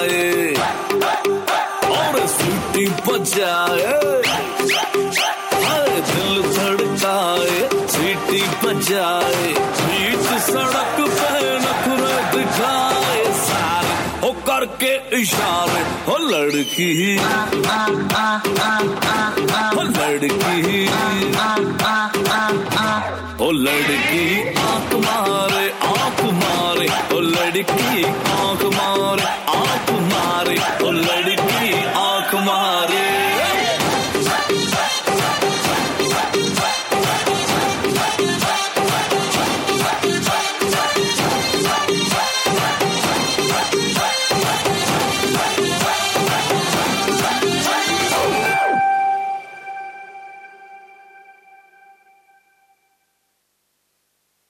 लगाए और सीटी बजाए, दिल धड़काए, सीटी बजाए, बीच सड़क पे नखरे दिखाए सारे, हो करके इशारे, हो लड़की हो लड़की ओ लड़की आंख मारे, आंख मारे, ओ लड़की आंख मारे, आंख मारे।